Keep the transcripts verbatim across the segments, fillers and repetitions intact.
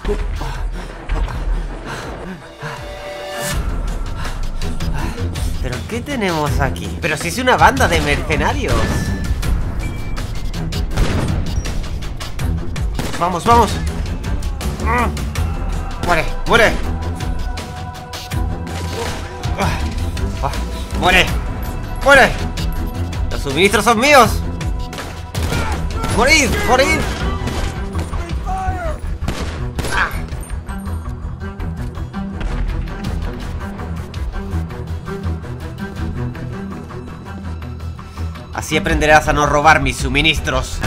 ¿Pero qué tenemos aquí? Pero si es una banda de mercenarios. Vamos, vamos. Muere, muere. Muere, muere. Los suministros son míos. Morid, morid. Así aprenderás a no robar mis suministros.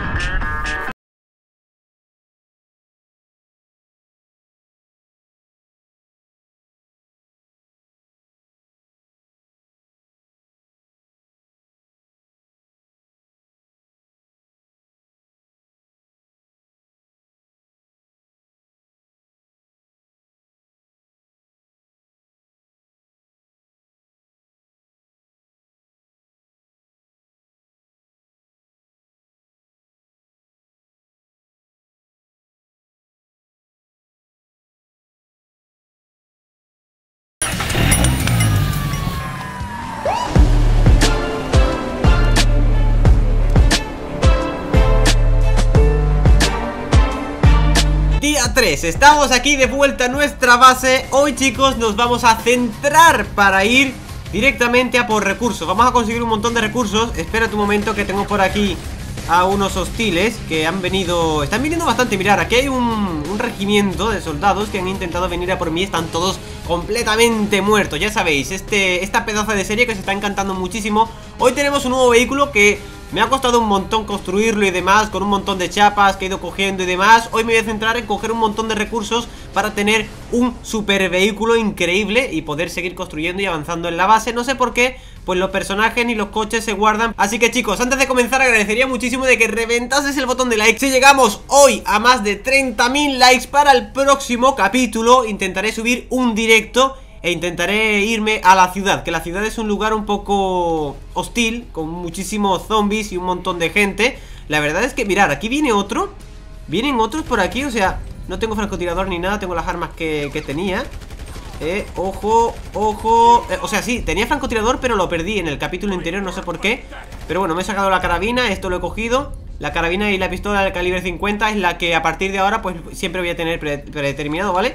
Día tres, estamos aquí de vuelta a nuestra base. Hoy, chicos, nos vamos a centrar para ir directamente a por recursos. Vamos a conseguir un montón de recursos. Espérate un momento que tengo por aquí a unos hostiles que han venido... Están viniendo bastante, mirad, aquí hay un, un regimiento de soldados que han intentado venir a por mí. Están todos completamente muertos, ya sabéis, este, esta pedazo de serie que se está encantando muchísimo. Hoy tenemos un nuevo vehículo que me ha costado un montón construirlo y demás, con un montón de chapas que he ido cogiendo y demás. Hoy me voy a centrar en coger un montón de recursos para tener un super vehículo increíble y poder seguir construyendo y avanzando en la base. No sé por qué, pues los personajes ni los coches se guardan. Así que, chicos, antes de comenzar agradecería muchísimo de que reventases el botón de like. Si llegamos hoy a más de treinta mil likes, para el próximo capítulo intentaré subir un directo e intentaré irme a la ciudad, que la ciudad es un lugar un poco hostil, con muchísimos zombies y un montón de gente. La verdad es que, mirad, aquí viene otro. Vienen otros por aquí, o sea, no tengo francotirador ni nada, tengo las armas que, que tenía. Eh, ojo, ojo eh, O sea, sí, tenía francotirador, pero lo perdí en el capítulo anterior, no sé por qué. Pero bueno, me he sacado la carabina, esto lo he cogido. La carabina y la pistola del calibre cincuenta es la que a partir de ahora pues siempre voy a tener pre predeterminado, ¿vale?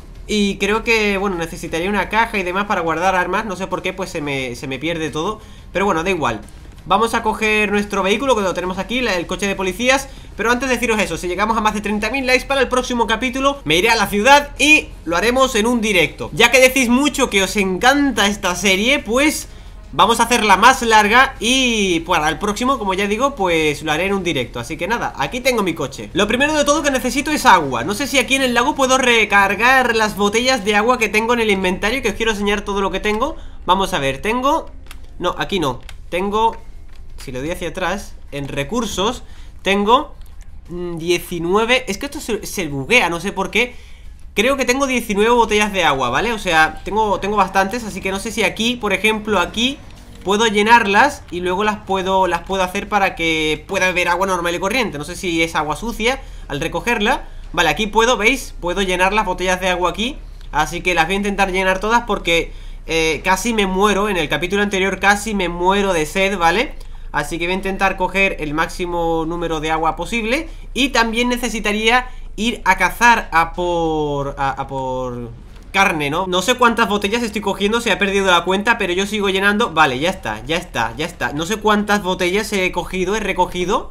Y creo que, bueno, necesitaría una caja y demás para guardar armas. No sé por qué, pues se me, se me pierde todo. Pero bueno, da igual. Vamos a coger nuestro vehículo, que lo tenemos aquí, el coche de policías. Pero antes de deciros eso, si llegamos a más de treinta mil likes para el próximo capítulo, me iré a la ciudad y lo haremos en un directo. Ya que decís mucho que os encanta esta serie, pues vamos a hacerla más larga y para el próximo, como ya digo, pues lo haré en un directo. Así que nada, aquí tengo mi coche. Lo primero de todo que necesito es agua. No sé si aquí en el lago puedo recargar las botellas de agua que tengo en el inventario, que os quiero enseñar todo lo que tengo. Vamos a ver, tengo... No, aquí no. Tengo... Si lo doy hacia atrás, en recursos, tengo diecinueve... Es que esto se, se buguea, no sé por qué. Creo que tengo diecinueve botellas de agua, ¿vale? O sea, tengo, tengo bastantes, así que no sé si aquí, por ejemplo, aquí puedo llenarlas y luego las puedo, las puedo hacer para que pueda beber agua normal y corriente. No sé si es agua sucia al recogerla. Vale, aquí puedo, ¿veis? Puedo llenar las botellas de agua aquí. Así que las voy a intentar llenar todas porque eh, casi me muero. En el capítulo anterior casi me muero de sed, ¿vale? Así que voy a intentar coger el máximo número de agua posible. Y también necesitaría ir a cazar a por... A, a por... carne, ¿no? No sé cuántas botellas estoy cogiendo, se ha perdido la cuenta, pero yo sigo llenando. Vale, ya está, ya está, ya está. No sé cuántas botellas he cogido, he recogido.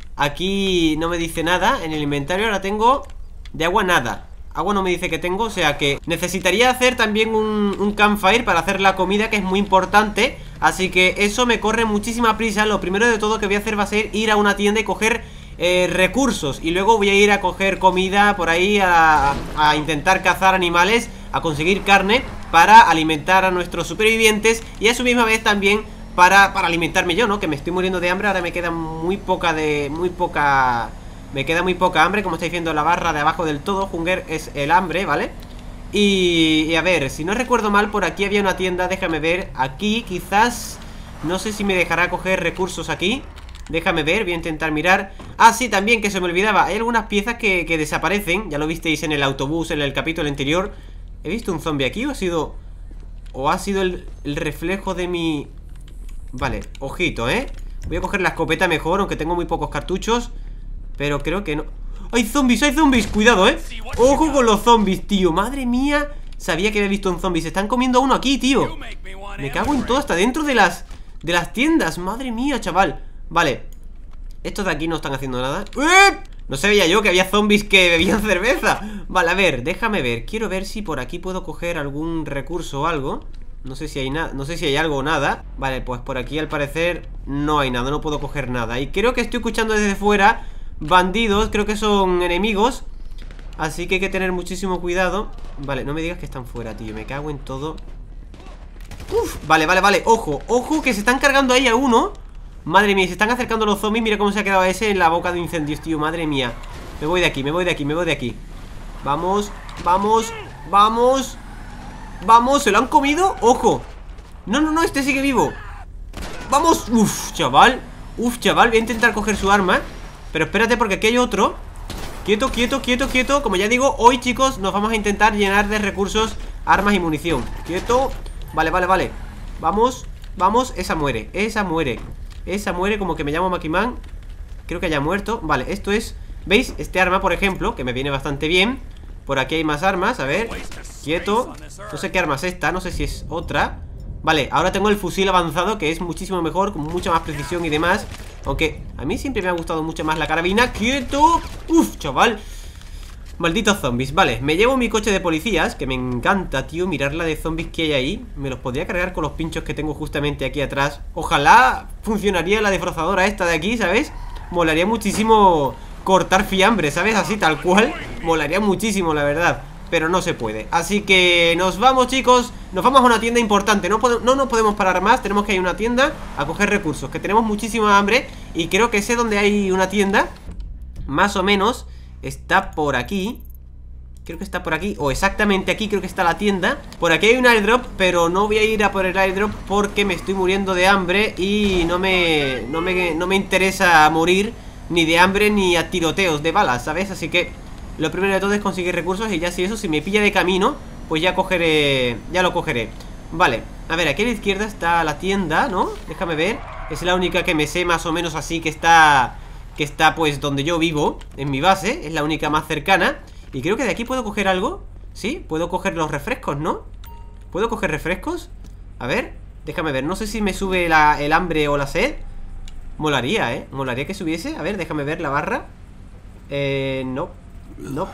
Aquí no me dice nada. En el inventario ahora tengo de agua nada. Agua no me dice que tengo, o sea que necesitaría hacer también un, un campfire para hacer la comida, que es muy importante. Así que eso me corre muchísima prisa. Lo primero de todo que voy a hacer va a ser ir a una tienda y coger eh, recursos. Y luego voy a ir a coger comida por ahí, a, a intentar cazar animales, a conseguir carne para alimentar a nuestros supervivientes. Y a su misma vez también para, para alimentarme yo, ¿no? Que me estoy muriendo de hambre. Ahora me queda muy poca de... Muy poca... Me queda muy poca hambre, como estáis viendo en la barra de abajo del todo. Hunger es el hambre, ¿vale? Y, y a ver, si no recuerdo mal, por aquí había una tienda, déjame ver. Aquí quizás, no sé si me dejará coger recursos aquí. Déjame ver, voy a intentar mirar. Ah, sí, también, que se me olvidaba. Hay algunas piezas que, que desaparecen. Ya lo visteis en el autobús, en el capítulo anterior. ¿He visto un zombie aquí o ha sido... o ha sido el, el reflejo de mi... Vale, ojito, ¿eh? Voy a coger la escopeta mejor, aunque tengo muy pocos cartuchos. Pero creo que no... ¡Hay zombies, hay zombies! Cuidado, ¿eh? Ojo con los zombies, tío. Madre mía. Sabía que había visto un zombie. Se están comiendo a uno aquí, tío. Me cago en todo, hasta dentro de las... de las tiendas. Madre mía, chaval. Vale. Estos de aquí no están haciendo nada. ¡Eh! No sabía yo que había zombies que bebían cerveza. Vale, a ver, déjame ver. Quiero ver si por aquí puedo coger algún recurso o algo. No sé si hay nada, no sé si hay algo o nada. Vale, pues por aquí al parecer no hay nada, no puedo coger nada. Y creo que estoy escuchando desde fuera bandidos, creo que son enemigos. Así que hay que tener muchísimo cuidado. Vale, no me digas que están fuera, tío, me cago en todo. Uf, vale, vale, vale, ojo, ojo que se están cargando ahí a uno. Madre mía, se están acercando los zombies. Mira cómo se ha quedado ese en la boca de incendios, tío, madre mía. Me voy de aquí, me voy de aquí, me voy de aquí. Vamos, vamos, vamos. Vamos, ¿se lo han comido? ¡Ojo! No, no, no, este sigue vivo. ¡Vamos! ¡Uf, chaval! ¡Uf, chaval! Voy a intentar coger su arma. Pero espérate porque aquí hay otro. Quieto, quieto, quieto, quieto. Como ya digo, hoy, chicos, nos vamos a intentar llenar de recursos, armas y munición. Quieto. Vale, vale, vale. Vamos, vamos. Esa muere, esa muere. Esa muere, como que me llamo Makiman. Creo que haya muerto. Vale, esto es... ¿Veis? Este arma, por ejemplo, que me viene bastante bien. Por aquí hay más armas, a ver. Quieto. No sé qué arma es esta, no sé si es otra. Vale, ahora tengo el fusil avanzado, que es muchísimo mejor, con mucha más precisión y demás. Aunque a mí siempre me ha gustado mucho más la carabina. ¡Quieto! ¡Uf, chaval! Malditos zombies. Vale, me llevo mi coche de policías, que me encanta, tío, mirar la de zombies que hay ahí. Me los podría cargar con los pinchos que tengo justamente aquí atrás. Ojalá funcionaría la desbrozadora esta de aquí, ¿sabes? Molaría muchísimo cortar fiambre, ¿sabes? Así, tal cual. Molaría muchísimo, la verdad. Pero no se puede. Así que nos vamos, chicos. Nos vamos a una tienda importante. No, no nos podemos parar más. Tenemos que ir a una tienda a coger recursos, que tenemos muchísima hambre. Y creo que sé dónde hay una tienda. Más o menos. Está por aquí. Creo que está por aquí. O exactamente aquí creo que está la tienda. Por aquí hay un airdrop, pero no voy a ir a por el airdrop porque me estoy muriendo de hambre. Y no me, no me, no me interesa morir ni de hambre ni a tiroteos de balas, ¿sabes? Así que lo primero de todo es conseguir recursos. Y ya si eso, si me pilla de camino, pues ya cogeré, ya lo cogeré. Vale, a ver, aquí a la izquierda está la tienda, ¿no? Déjame ver. Es la única que me sé más o menos así, que está, que está pues donde yo vivo, en mi base. Es la única más cercana. Y creo que de aquí puedo coger algo. Sí, puedo coger los refrescos, ¿no? ¿Puedo coger refrescos? A ver, déjame ver, no sé si me sube la, el hambre o la sed. Molaría, ¿eh? Molaría que subiese. A ver, déjame ver la barra. Eh, no. No.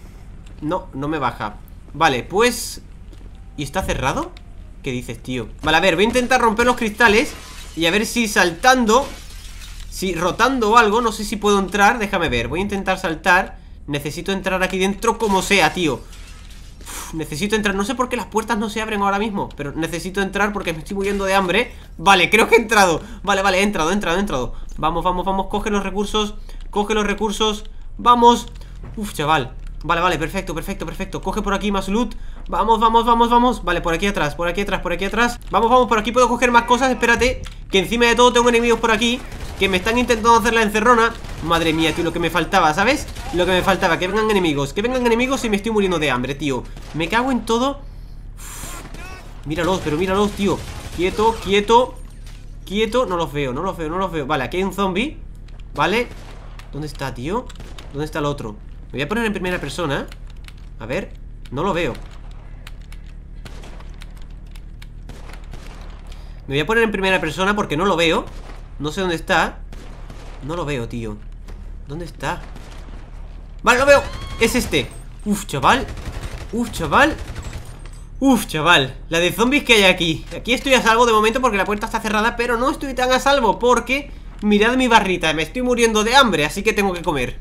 No, no me baja. Vale, pues... ¿Y está cerrado? ¿Qué dices, tío? Vale, a ver, voy a intentar romper los cristales. Y a ver si saltando, si rotando o algo, no sé si puedo entrar. Déjame ver, voy a intentar saltar. Necesito entrar aquí dentro como sea, tío. Uf, necesito entrar, no sé por qué las puertas no se abren ahora mismo, pero necesito entrar porque me estoy muriendo de hambre. Vale, creo que he entrado. Vale, vale, he entrado, he entrado, he entrado. Vamos, vamos, vamos, coge los recursos. Coge los recursos, vamos. Uf, chaval. Vale, vale, perfecto, perfecto, perfecto. Coge por aquí más loot. Vamos, vamos, vamos, vamos. Vale, por aquí atrás, por aquí atrás, por aquí atrás. Vamos, vamos, por aquí puedo coger más cosas. Espérate, que encima de todo tengo enemigos por aquí que me están intentando hacer la encerrona. Madre mía, tío, lo que me faltaba, ¿sabes? Lo que me faltaba, que vengan enemigos. Que vengan enemigos y me estoy muriendo de hambre, tío. Me cago en todo. Uf, míralos, pero míralos, tío. Quieto, quieto. Quieto, no los veo, no los veo, no los veo. Vale, aquí hay un zombie. Vale, ¿dónde está, tío? ¿Dónde está el otro? Me voy a poner en primera persona. A ver, no lo veo. Me voy a poner en primera persona porque no lo veo. No sé dónde está. No lo veo, tío. ¿Dónde está? Vale, lo veo. Es este. Uf, chaval. Uf, chaval. Uf, chaval. La de zombies que hay aquí. Aquí estoy a salvo de momento porque la puerta está cerrada, pero no estoy tan a salvo porque... Mirad mi barrita, me estoy muriendo de hambre, así que tengo que comer.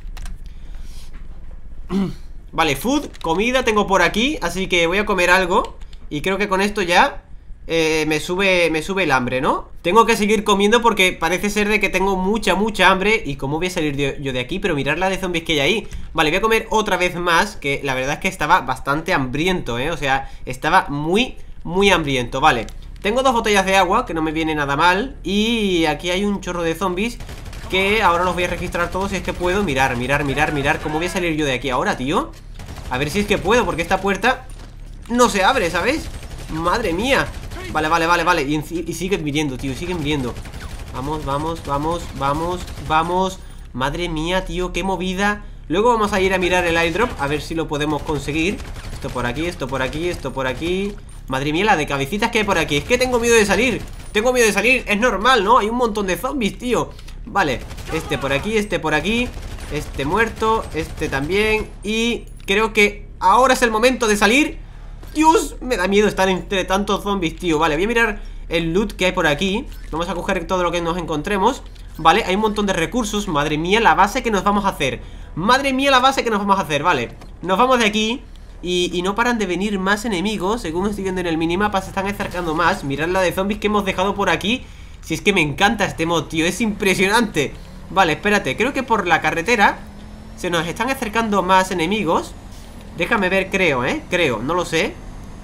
Vale, food, comida tengo por aquí, así que voy a comer algo. Y creo que con esto ya eh, me sube me sube el hambre, ¿no? Tengo que seguir comiendo porque parece ser de que tengo mucha, mucha hambre. ¿Y cómo voy a salir de, yo de aquí? Pero mirad la de zombies que hay ahí. Vale, voy a comer otra vez más, que la verdad es que estaba bastante hambriento, ¿eh? O sea, estaba muy, muy hambriento, vale. Tengo dos botellas de agua, que no me viene nada mal. Y aquí hay un chorro de zombies que ahora los voy a registrar todos si es que puedo. Mirar, mirar, mirar, mirar. ¿Cómo voy a salir yo de aquí ahora, tío? A ver si es que puedo, porque esta puerta no se abre, ¿sabes? Madre mía. Vale, vale, vale, vale. Y, y siguen viniendo, tío, siguen viniendo. Vamos, vamos, vamos, vamos, vamos. Madre mía, tío, qué movida. Luego vamos a ir a mirar el airdrop, a ver si lo podemos conseguir. Esto por aquí, esto por aquí, esto por aquí. Madre mía, la de cabecitas que hay por aquí. Es que tengo miedo de salir. Tengo miedo de salir, es normal, ¿no? Hay un montón de zombies, tío. Vale, este por aquí, este por aquí. Este muerto, este también. Y creo que ahora es el momento de salir. Dios, me da miedo estar entre tantos zombies, tío. Vale, voy a mirar el loot que hay por aquí. Vamos a coger todo lo que nos encontremos. Vale, hay un montón de recursos. Madre mía, la base que nos vamos a hacer. Madre mía, la base que nos vamos a hacer, vale. Nos vamos de aquí y, y no paran de venir más enemigos. Según estoy viendo en el minimapa, se están acercando más. Mirad la de zombies que hemos dejado por aquí. Si es que me encanta este mod, tío, es impresionante. Vale, espérate, creo que por la carretera se nos están acercando más enemigos. Déjame ver, creo, eh, creo, no lo sé.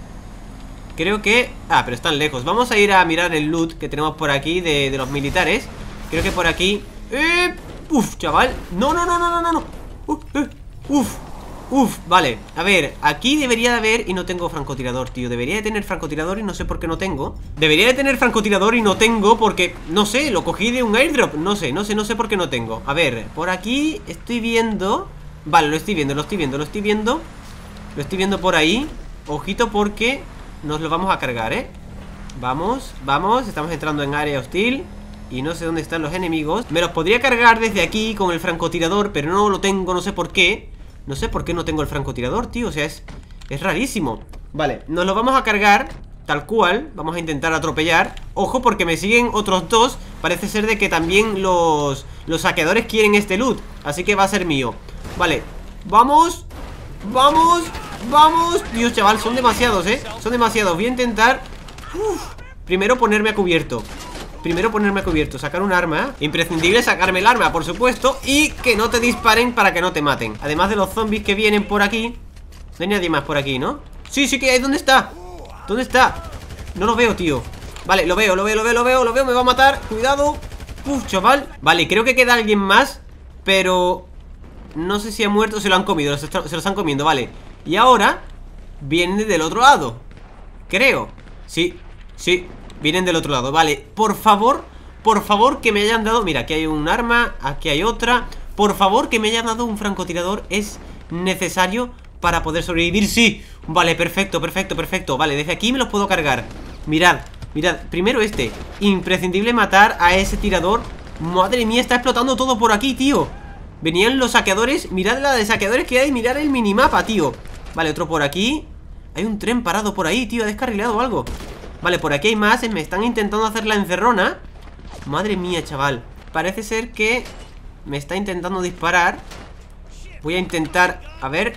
Creo que... Ah, pero están lejos. Vamos a ir a mirar el loot que tenemos por aquí de, de los militares. Creo que por aquí... ¡Eh! Uf, chaval. No, no, no, no, no, no, no. Uf, eh, uf, uf, vale. A ver, aquí debería de haber... Y no tengo francotirador, tío. Debería de tener francotirador y no sé por qué no tengo. Debería de tener francotirador y no tengo porque... No sé, lo cogí de un airdrop. No sé, no sé, no sé por qué no tengo. A ver, por aquí estoy viendo... Vale, lo estoy viendo, lo estoy viendo, lo estoy viendo. Lo estoy viendo por ahí. Ojito porque nos lo vamos a cargar, ¿eh? Vamos, vamos, estamos entrando en área hostil. Y no sé dónde están los enemigos. Me los podría cargar desde aquí con el francotirador, pero no lo tengo, no sé por qué. No sé por qué no tengo el francotirador, tío. O sea, es, es rarísimo. Vale, nos lo vamos a cargar tal cual. Vamos a intentar atropellar. Ojo, porque me siguen otros dos. Parece ser de que también los, los saqueadores quieren este loot. Así que va a ser mío. Vale, vamos. Vamos, vamos. Dios, chaval, son demasiados, eh Son demasiados, voy a intentar Uf. Primero ponerme a cubierto. Primero ponerme a cubierto, sacar un arma. Imprescindible sacarme el arma, por supuesto. Y que no te disparen para que no te maten. Además de los zombies que vienen por aquí. No hay nadie más por aquí, ¿no? Sí, sí que hay, ¿dónde está? ¿Dónde está? No lo veo, tío. Vale, lo veo, lo veo, lo veo, lo veo, lo veo, me va a matar, cuidado. Uf, chaval. Vale, creo que queda alguien más, pero no sé si ha muerto o se lo han comido. Se lo están comiendo, vale. Y ahora vienen del otro lado, creo. Sí, sí, vienen del otro lado, vale. Por favor, por favor que me hayan dado... Mira, aquí hay un arma, aquí hay otra. Por favor que me hayan dado un francotirador. Es necesario para poder sobrevivir, sí. Vale, perfecto, perfecto, perfecto. Vale, desde aquí me los puedo cargar. Mirad, mirad, primero este. Imprescindible matar a ese tirador. Madre mía, está explotando todo por aquí, tío. Venían los saqueadores. Mirad la de saqueadores que hay, mirad el minimapa, tío. Vale, otro por aquí. Hay un tren parado por ahí, tío, ha descarrilado o algo. Vale, por aquí hay más, me están intentando hacer la encerrona. Madre mía, chaval. Parece ser que me está intentando disparar. Voy a intentar, a ver.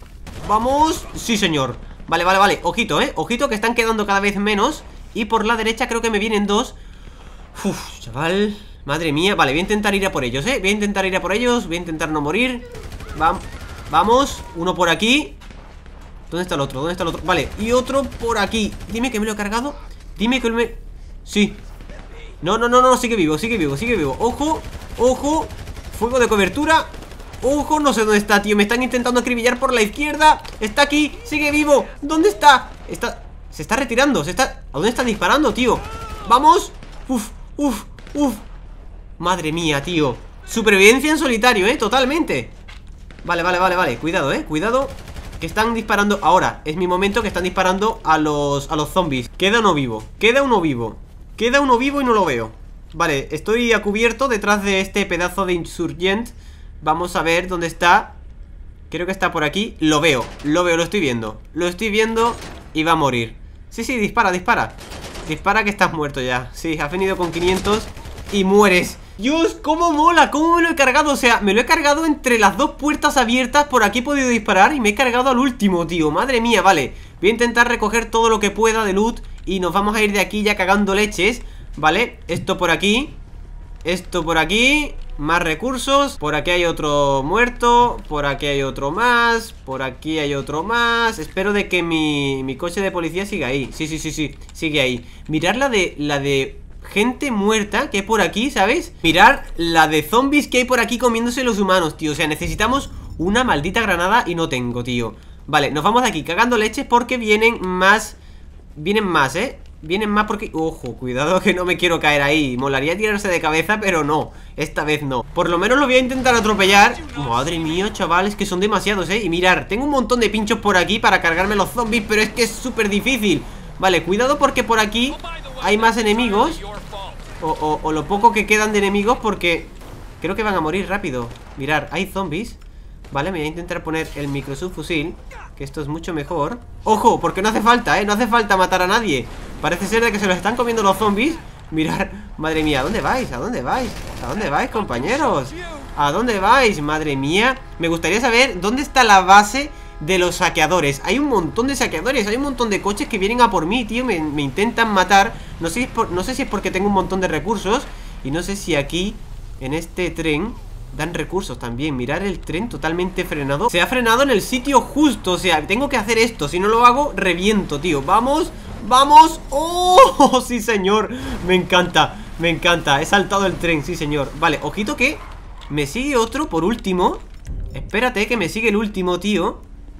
Vamos, sí señor. Vale, vale, vale, ojito, eh, ojito que están quedando cada vez menos. Y por la derecha creo que me vienen dos. Uf, chaval, madre mía. Vale, voy a intentar ir a por ellos, eh Voy a intentar ir a por ellos, voy a intentar no morir. Va Vamos, uno por aquí. ¿Dónde está el otro? ¿Dónde está el otro? Vale, y otro por aquí. Dime que me lo he cargado. Dime que me... Sí. No, no, no, no, sigue vivo, sigue vivo, sigue vivo. Ojo, ojo. Fuego de cobertura. Ojo, no sé dónde está, tío. Me están intentando acribillar por la izquierda. Está aquí, sigue vivo. ¿Dónde está? Está... Se está retirando, se está... ¿A dónde está disparando, tío? Vamos. Uf, uf, uf. Madre mía, tío. Supervivencia en solitario, eh, totalmente. Vale, vale, vale, vale. Cuidado, eh, cuidado. Que están disparando, ahora es mi momento. Que están disparando a los, a los zombies. Queda uno vivo, queda uno vivo. Queda uno vivo y no lo veo. Vale, estoy a cubierto detrás de este pedazo de insurgent. Vamos a ver dónde está. Creo que está por aquí, lo veo, lo veo, lo estoy viendo. Lo estoy viendo y va a morir. Sí, sí, dispara, dispara. Dispara que estás muerto ya. Sí, has venido con quinientos y mueres. Dios, cómo mola, cómo me lo he cargado. O sea, me lo he cargado entre las dos puertas abiertas. Por aquí he podido disparar y me he cargado al último, tío. Madre mía, vale. Voy a intentar recoger todo lo que pueda de loot y nos vamos a ir de aquí ya cagando leches. Vale, esto por aquí. Esto por aquí. más recursos. Por aquí hay otro muerto. Por aquí hay otro más. Por aquí hay otro más. Espero de que mi, mi coche de policía siga ahí. Sí, sí, sí, sí, sigue ahí. Mirad la de, la de gente muerta que hay por aquí, ¿sabéis? Mirad la de zombies que hay por aquí comiéndose los humanos, tío. O sea, necesitamos una maldita granada y no tengo, tío. Vale, nos vamos de aquí cagando leches porque vienen más. Vienen más, ¿eh? Vienen más porque... Ojo, cuidado que no me quiero caer ahí. Molaría tirarse de cabeza, pero no. Esta vez no. Por lo menos lo voy a intentar atropellar. Madre mía, chavales, que son demasiados, ¿eh? Y mirar, tengo un montón de pinchos por aquí para cargarme los zombies, pero es que es súper difícil. Vale, cuidado porque por aquí hay más enemigos. O, o, o lo poco que quedan de enemigos, porque creo que van a morir rápido. Mirar, hay zombies. Vale, me voy a intentar poner el microsubfusil, que esto es mucho mejor. ¡Ojo! Porque no hace falta, ¿eh? No hace falta matar a nadie. Parece ser de que se los están comiendo los zombies. Mirad, madre mía, ¿a dónde vais? ¿A dónde vais? ¿A dónde vais, compañeros? ¿A dónde vais? Madre mía. Me gustaría saber dónde está la base de los saqueadores. Hay un montón de saqueadores. Hay un montón de coches que vienen a por mí, tío. Me, me intentan matar. No sé, si es por, no sé si es porque tengo un montón de recursos. Y no sé si aquí, en este tren, dan recursos también. Mirar el tren totalmente frenado. Se ha frenado en el sitio justo. O sea, tengo que hacer esto. Si no lo hago, reviento, tío. Vamos, vamos. ¡Oh! Sí, señor. Me encanta, me encanta. He saltado el tren, sí, señor. Vale, ojito que me sigue otro por último. Espérate que me sigue el último, tío.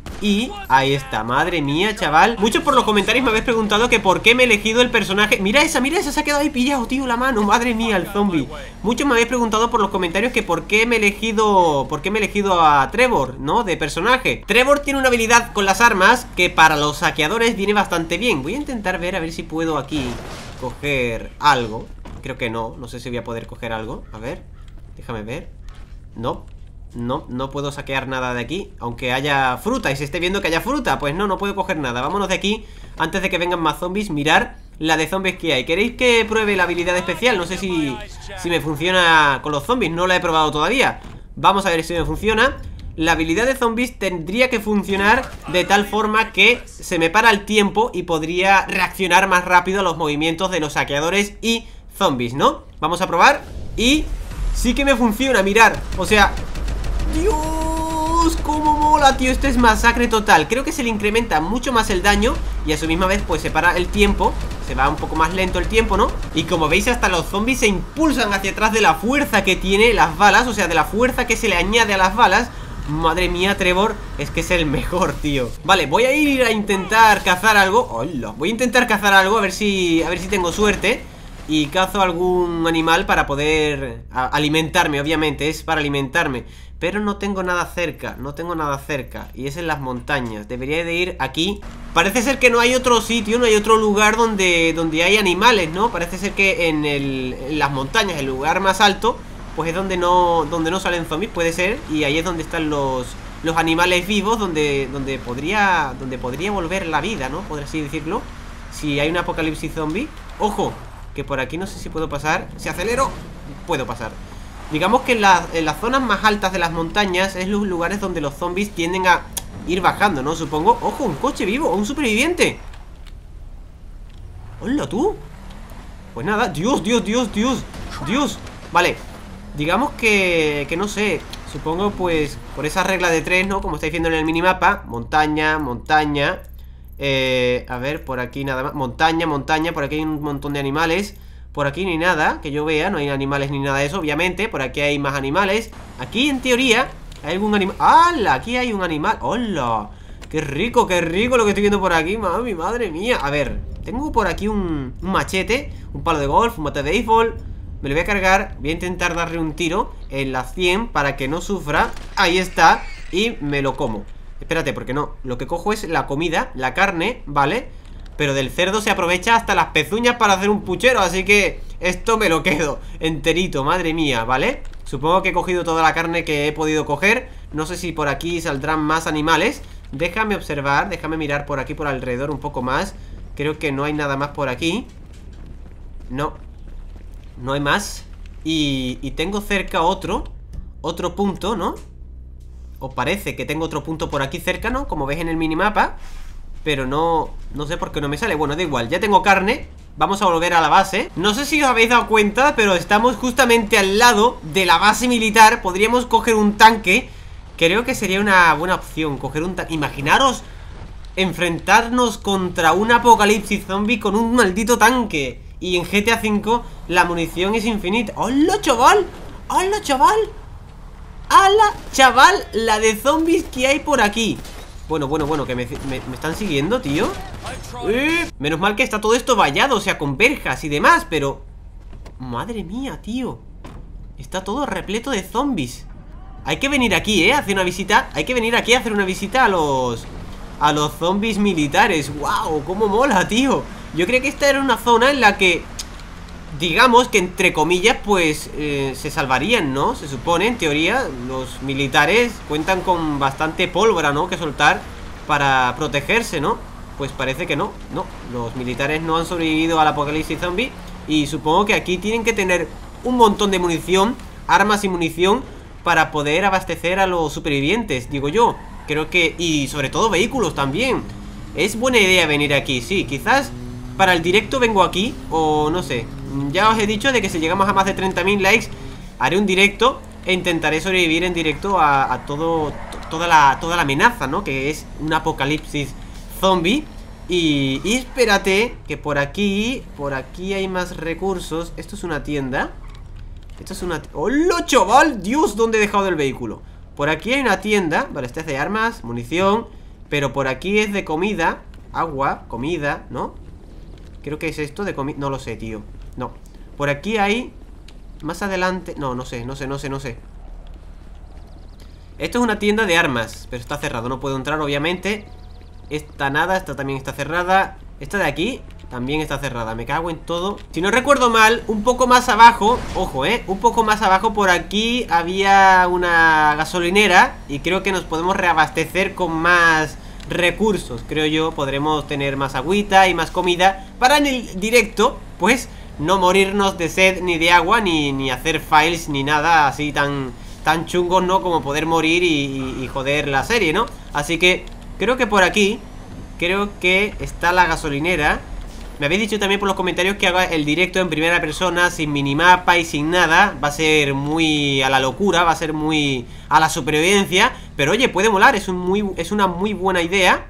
Y ahí está, madre mía, chaval. Muchos por los comentarios me habéis preguntado que por qué me he elegido el personaje. Mira esa, mira esa, se ha quedado ahí pillado, tío, la mano. Madre mía, el zombie. Muchos me habéis preguntado por los comentarios que por qué me he elegido Por qué me he elegido a Trevor, ¿no? De personaje. Trevor tiene una habilidad con las armas que para los saqueadores viene bastante bien. Voy a intentar ver, a ver si puedo aquí coger algo. Creo que no, no sé si voy a poder coger algo. A ver, déjame ver. No, No, no puedo saquear nada de aquí. Aunque haya fruta y se esté viendo que haya fruta. Pues no, no puedo coger nada. Vámonos de aquí antes de que vengan más zombies. Mirar la de zombies que hay. ¿Queréis que pruebe la habilidad especial? No sé si, si me funciona con los zombies. No la he probado todavía. Vamos a ver si me funciona. La habilidad de zombies tendría que funcionar de tal forma que se me para el tiempo y podría reaccionar más rápido a los movimientos de los saqueadores y zombies, ¿no? Vamos a probar. Y sí que me funciona, mirar. O sea... ¡Dios! ¡Cómo mola, tío! Esto es masacre total. Creo que se le incrementa mucho más el daño y a su misma vez pues se para el tiempo. Se va un poco más lento el tiempo, ¿no? Y como veis hasta los zombies se impulsan hacia atrás de la fuerza que tiene las balas. O sea, de la fuerza que se le añade a las balas. Madre mía, Trevor, es que es el mejor, tío. Vale, voy a ir a intentar cazar algo. ¡Hola! Voy a intentar cazar algo, a ver si, a ver si tengo suerte. Y cazo algún animal para poder a, alimentarme, obviamente, es para alimentarme. Pero no tengo nada cerca, no tengo nada cerca. Y es en las montañas, debería de ir aquí. Parece ser que no hay otro sitio, no hay otro lugar donde, donde hay animales, ¿no? Parece ser que en, el, en las montañas, el lugar más alto, pues es donde no, donde no salen zombies, puede ser. Y ahí es donde están los, los animales vivos, donde, donde, podría, donde podría volver la vida, ¿no? Por así decirlo. Si hay un apocalipsis zombie. ¡Ojo! Que por aquí no sé si puedo pasar. Si acelero, puedo pasar. Digamos que en, la, en las zonas más altas de las montañas es los lugares donde los zombies tienden a ir bajando, ¿no? Supongo. ¡Ojo! Un coche vivo, un superviviente. ¡Hola, tú! Pues nada, Dios, Dios, Dios, Dios Dios. Vale, digamos que, que no sé. Supongo pues por esa regla de tres, ¿no? Como estáis viendo en el minimapa. Montaña, montaña. Eh, a ver, por aquí nada más. Montaña, montaña, por aquí hay un montón de animales. Por aquí ni nada, que yo vea. No hay animales ni nada de eso, obviamente. Por aquí hay más animales. Aquí, en teoría, hay algún animal. ¡Hala! Aquí hay un animal. ¡Hola! ¡Qué rico, qué rico lo que estoy viendo por aquí! ¡Mami, madre mía! A ver, tengo por aquí un, un machete, un palo de golf, un bate de béisbol. Me lo voy a cargar. Voy a intentar darle un tiro en la cien para que no sufra. Ahí está. Y me lo como. Espérate, porque no. Lo que cojo es la comida, la carne, ¿vale? Pero del cerdo se aprovecha hasta las pezuñas para hacer un puchero. Así que esto me lo quedo enterito, madre mía, ¿vale? Supongo que he cogido toda la carne que he podido coger. No sé si por aquí saldrán más animales. Déjame observar, déjame mirar por aquí, por alrededor un poco más. Creo que no hay nada más por aquí. No, no hay más. Y, y tengo cerca otro Otro punto, ¿no? O parece que tengo otro punto por aquí cerca, ¿no? Como veis en el minimapa. Pero no, no sé por qué no me sale. Bueno, da igual, ya tengo carne. vamos a volver a la base. No sé si os habéis dado cuenta, pero estamos justamente al lado de la base militar. Podríamos coger un tanque. Creo que sería una buena opción coger un tanque. Imaginaros enfrentarnos contra un apocalipsis zombie con un maldito tanque. Y en G T A cinco la munición es infinita. ¡Hola, chaval! ¡Hola, chaval! ¡Hala, chaval! La de zombies que hay por aquí. Bueno, bueno, bueno, que me, me, me están siguiendo, tío. ¡Eh! Menos mal que está todo esto vallado, o sea, con verjas y demás, pero... Madre mía, tío. Está todo repleto de zombies. Hay que venir aquí, ¿eh? A hacer una visita. Hay que venir aquí a hacer una visita a los... A los zombies militares. ¡Wow! ¡Cómo mola, tío! Yo creo que esta era una zona en la que... Digamos que entre comillas, pues eh, se salvarían, ¿no? Se supone, en teoría, los militares cuentan con bastante pólvora, ¿no? Que soltar para protegerse, ¿no? Pues parece que no, no. Los militares no han sobrevivido al apocalipsis zombie. Y supongo que aquí tienen que tener un montón de munición, armas y munición, para poder abastecer a los supervivientes, digo yo. Creo que... Y sobre todo vehículos también. Es buena idea venir aquí, sí, quizás... Para el directo vengo aquí, o no sé. Ya os he dicho de que si llegamos a más de treinta mil likes, haré un directo e intentaré sobrevivir en directo a, a todo, to, toda, la, toda la amenaza, ¿no? Que es un apocalipsis zombie. Y, y espérate, que por aquí, por aquí hay más recursos. Esto es una tienda. Esto es una... ¡Hola, chaval! Dios, ¿dónde he dejado el vehículo? Por aquí hay una tienda. Vale, esta es de armas, munición. Pero por aquí es de comida. Agua, comida, ¿no? Creo que es esto de comida. No lo sé, tío. No. Por aquí hay... Más adelante... No, no sé, no sé, no sé, no sé. Esto es una tienda de armas, pero está cerrado. No puedo entrar, obviamente. Esta nada, esta también está cerrada. Esta de aquí también está cerrada. Me cago en todo. Si no recuerdo mal, un poco más abajo... Ojo, eh. Un poco más abajo por aquí había una gasolinera. Y creo que nos podemos reabastecer con más... recursos, creo yo. Podremos tener más agüita y más comida para en el directo, pues no morirnos de sed ni de agua, ni, ni hacer files ni nada así tan, tan chungos, ¿no? Como poder morir y, y, y joder la serie, ¿no? Así que creo que por aquí, creo que está la gasolinera. Me habéis dicho también por los comentarios que haga el directo en primera persona, sin minimapa y sin nada. Va a ser muy a la locura, va a ser muy a la supervivencia. Pero oye, puede molar, es, un muy, es una muy buena idea.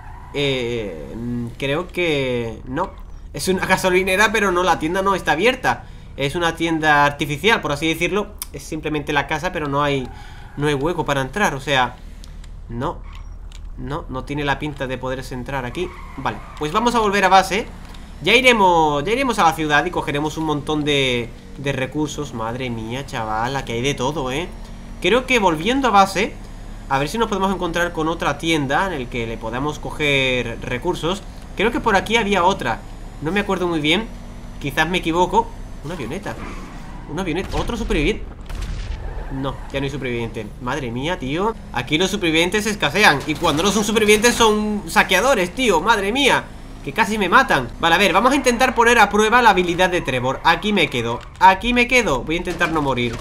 eh, Creo que... No, es una gasolinera, pero no, la tienda no está abierta. Es una tienda artificial, por así decirlo. Es simplemente la casa, pero no hay, no hay hueco para entrar, o sea... No, no, no tiene la pinta de poderse entrar aquí. Vale, pues vamos a volver a base. Ya iremos, ya iremos a la ciudad y cogeremos un montón de, de recursos. Madre mía, chaval, aquí hay de todo, ¿eh? Creo que volviendo a base, a ver si nos podemos encontrar con otra tienda en el que le podamos coger recursos. Creo que por aquí había otra. No me acuerdo muy bien. Quizás me equivoco. Una avioneta. Una avioneta. Otro superviviente. No, ya no hay superviviente. Madre mía, tío. Aquí los supervivientes escasean. Y cuando no son supervivientes son saqueadores, tío. Madre mía, que casi me matan. Vale, a ver, vamos a intentar poner a prueba la habilidad de Trevor. Aquí me quedo, aquí me quedo. Voy a intentar no morir.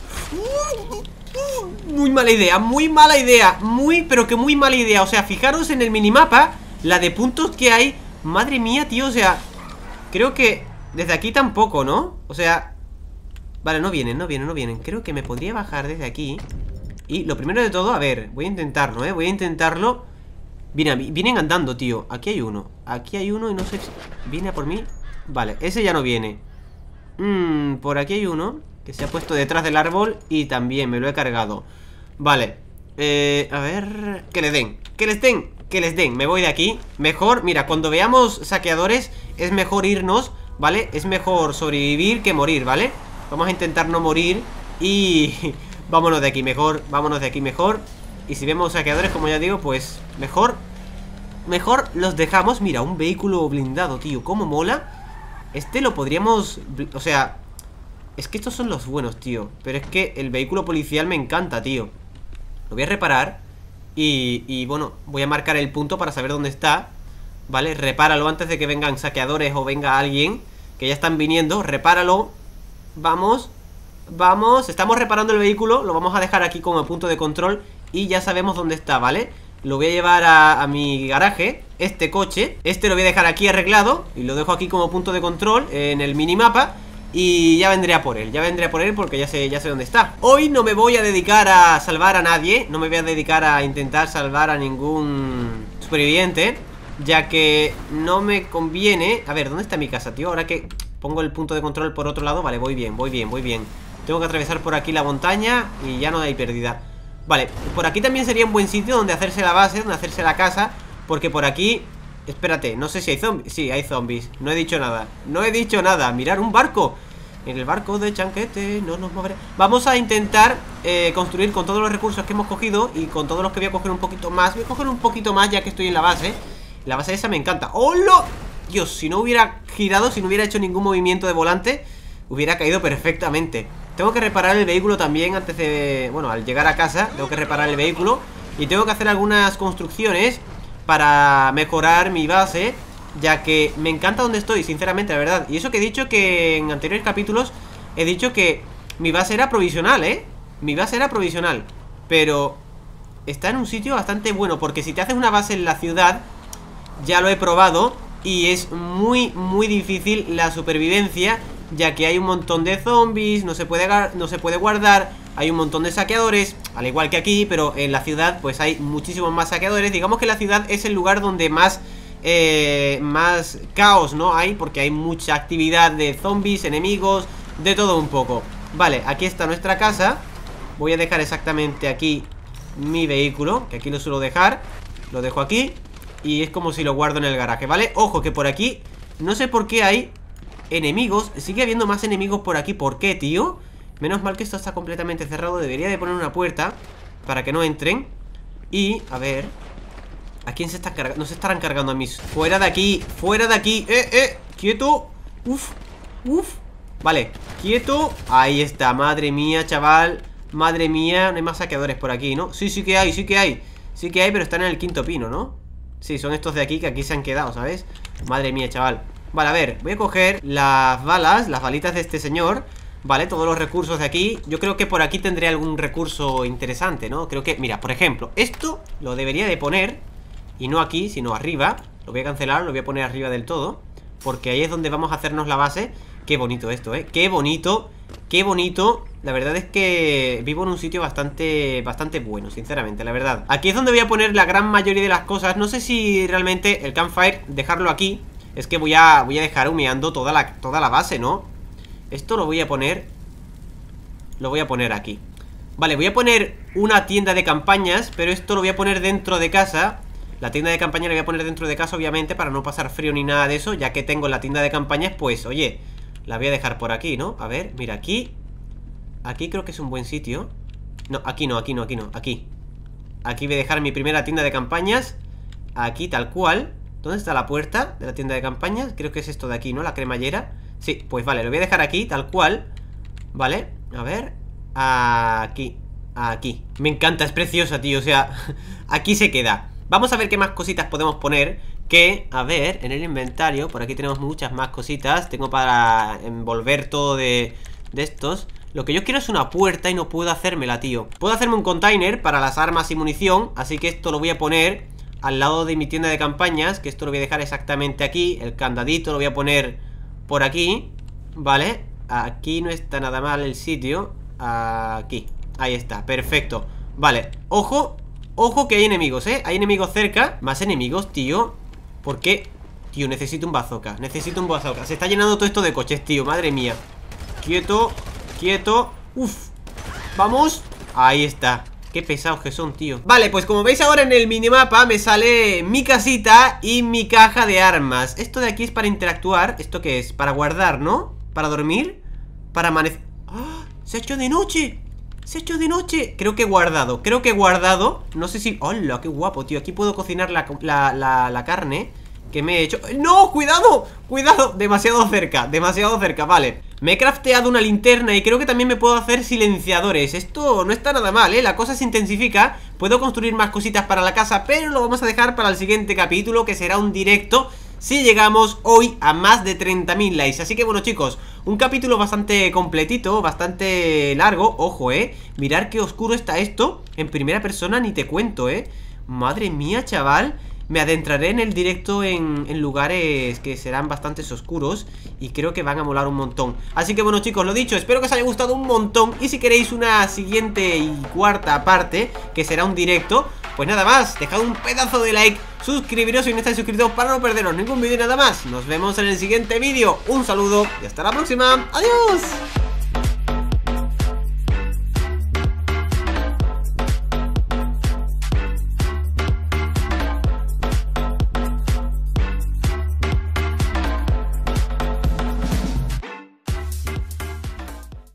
Muy mala idea, muy mala idea. Muy, pero que muy mala idea. O sea, fijaros en el minimapa, la de puntos que hay. Madre mía, tío, o sea, creo que desde aquí tampoco, ¿no? O sea, vale, no vienen, no vienen, no vienen. Creo que me podría bajar desde aquí. Y lo primero de todo, a ver, voy a intentarlo, ¿eh? Voy a intentarlo. Vienen, vienen andando, tío. Aquí hay uno, aquí hay uno y no sé si... ¿Viene a por mí? Vale, ese ya no viene. Mmm, por aquí hay uno que se ha puesto detrás del árbol y también me lo he cargado. Vale, eh, a ver... Que les den, que les den, que les den. Me voy de aquí. Mejor, mira, cuando veamos saqueadores es mejor irnos, ¿vale? Es mejor sobrevivir que morir, ¿vale? Vamos a intentar no morir y... vámonos de aquí mejor, vámonos de aquí mejor. Y si vemos saqueadores, como ya digo, pues mejor Mejor los dejamos. Mira, un vehículo blindado, tío, cómo mola. Este lo podríamos... O sea, es que estos son los buenos, tío. Pero es que el vehículo policial me encanta, tío. Lo voy a reparar y, y bueno, voy a marcar el punto para saber dónde está. Vale, repáralo antes de que vengan saqueadores o venga alguien, que ya están viniendo, repáralo. Vamos, vamos, estamos reparando el vehículo. Lo vamos a dejar aquí como punto de control y ya sabemos dónde está, ¿vale? lo voy a llevar a, a mi garaje. Este coche, este lo voy a dejar aquí arreglado y lo dejo aquí como punto de control en el minimapa. Y ya vendré a por él, ya vendré a por él porque ya sé, ya sé dónde está. Hoy no me voy a dedicar a salvar a nadie. No me voy a dedicar a intentar salvar a ningún superviviente, ya que no me conviene. A ver, ¿dónde está mi casa, tío? Ahora que pongo el punto de control por otro lado. Vale, voy bien, voy bien, voy bien. Tengo que atravesar por aquí la montaña y ya no hay pérdida. Vale, por aquí también sería un buen sitio donde hacerse la base, donde hacerse la casa, porque por aquí... Espérate, no sé si hay zombies. Sí, hay zombies, no he dicho nada. No he dicho nada, mirar un barco. En el barco de Chanquete no nos moveré. Vamos a intentar eh, construir con todos los recursos que hemos cogido. Y con todos los que voy a coger un poquito más. Voy a coger un poquito más ya que estoy en la base. La base esa me encanta. ¡Hola! Dios, si no hubiera girado, si no hubiera hecho ningún movimiento de volante, hubiera caído perfectamente. Tengo que reparar el vehículo también antes de... Bueno, al llegar a casa tengo que reparar el vehículo. Y tengo que hacer algunas construcciones para mejorar mi base, ya que me encanta donde estoy, sinceramente, la verdad. Y eso que he dicho que en anteriores capítulos he dicho que mi base era provisional, ¿eh? Mi base era provisional, pero está en un sitio bastante bueno, porque si te haces una base en la ciudad, ya lo he probado, y es muy, muy difícil la supervivencia, ya que hay un montón de zombies, no se puede, no se puede guardar, hay un montón de saqueadores, al igual que aquí, pero en la ciudad pues hay muchísimos más saqueadores. Digamos que la ciudad es el lugar donde más... Eh, más caos, ¿no? Hay, porque hay mucha actividad de zombies, enemigos, de todo un poco. Vale, aquí está nuestra casa. Voy a dejar exactamente aquí mi vehículo, que aquí lo suelo dejar. Lo dejo aquí y es como si lo guardo en el garaje, ¿vale? Ojo que por aquí, no sé por qué hay enemigos. Sigue habiendo más enemigos por aquí. ¿Por qué, tío? Menos mal que esto está completamente cerrado. Debería de poner una puerta para que no entren. Y, a ver... ¿A quién se está cargando? No se estarán cargando a mis... Fuera de aquí, fuera de aquí. Eh, eh, quieto. Uf, uf. Vale, quieto. Ahí está, madre mía, chaval. Madre mía, no hay más saqueadores por aquí, ¿no? Sí, sí que hay, sí que hay. Sí que hay, pero están en el quinto pino, ¿no? Sí, son estos de aquí que aquí se han quedado, ¿sabes? Madre mía, chaval. Vale, a ver, voy a coger las balas, las balitas de este señor. Vale, todos los recursos de aquí. Yo creo que por aquí tendré algún recurso interesante, ¿no? Creo que, mira, por ejemplo, esto lo debería de poner... Y no aquí, sino arriba. Lo voy a cancelar, lo voy a poner arriba del todo, porque ahí es donde vamos a hacernos la base. Qué bonito esto, ¿eh? Qué bonito, qué bonito. La verdad es que vivo en un sitio bastante bastante bueno, sinceramente, la verdad. Aquí es donde voy a poner la gran mayoría de las cosas. No sé si realmente el campfire, dejarlo aquí. Es que voy a, voy a dejar humeando toda la, toda la base, ¿no? Esto lo voy a poner... Lo voy a poner aquí. Vale, voy a poner una tienda de campañas, pero esto lo voy a poner dentro de casa. La tienda de campaña la voy a poner dentro de casa, obviamente, para no pasar frío ni nada de eso. Ya que tengo la tienda de campañas, pues, oye, la voy a dejar por aquí, ¿no? A ver, mira, aquí. Aquí creo que es un buen sitio. No, aquí no, aquí no, aquí no, aquí. Aquí voy a dejar mi primera tienda de campañas. Aquí, tal cual. ¿Dónde está la puerta de la tienda de campañas? Creo que es esto de aquí, ¿no? La cremallera. Sí, pues vale, lo voy a dejar aquí, tal cual. Vale, a ver. Aquí, aquí. Me encanta, es preciosa, tío, o sea, aquí se queda. Vamos a ver qué más cositas podemos poner. Que, a ver, en el inventario, por aquí tenemos muchas más cositas. Tengo para envolver todo de, de estos. Lo que yo quiero es una puerta y no puedo hacérmela, tío. Puedo hacerme un container para las armas y munición. Así que esto lo voy a poner al lado de mi tienda de campañas. Que esto lo voy a dejar exactamente aquí. El candadito lo voy a poner por aquí. Vale, aquí no está nada mal el sitio. Aquí, ahí está, perfecto. Vale, ojo. Ojo que hay enemigos, ¿eh? Hay enemigos cerca. Más enemigos, tío. ¿Por qué? Tío, necesito un bazooka. Necesito un bazooka. Se está llenando todo esto de coches, tío. Madre mía. Quieto. Quieto. Uf. Vamos. Ahí está. Qué pesados que son, tío. Vale, pues como veis ahora en el minimapa me sale mi casita y mi caja de armas. Esto de aquí es para interactuar. ¿Esto qué es? Para guardar, ¿no? Para dormir. Para amanecer. ¡Oh! ¡Se ha hecho de noche! Se ha hecho de noche. Creo que he guardado, creo que he guardado. No sé si... ¡Hola! ¡Qué guapo, tío! Aquí puedo cocinar la, la, la, la carne que me he hecho. ¡No! ¡Cuidado! ¡Cuidado! Demasiado cerca, demasiado cerca, vale. Me he crafteado una linterna y creo que también me puedo hacer silenciadores. Esto no está nada mal, ¿eh? La cosa se intensifica. Puedo construir más cositas para la casa, pero lo vamos a dejar para el siguiente capítulo, que será un directo si llegamos hoy a más de treinta mil likes. Así que bueno, chicos, un capítulo bastante completito, bastante largo. Ojo, eh, mirad qué oscuro está esto. En primera persona ni te cuento, eh. Madre mía, chaval. Me adentraré en el directo en, en lugares que serán bastante oscuros y creo que van a molar un montón. Así que bueno, chicos, lo dicho, espero que os haya gustado un montón. Y si queréis una siguiente y cuarta parte, que será un directo, pues nada más, dejad un pedazo de like, suscribiros si no estáis suscritos para no perderos ningún vídeo y nada más. Nos vemos en el siguiente vídeo. Un saludo y hasta la próxima. ¡Adiós!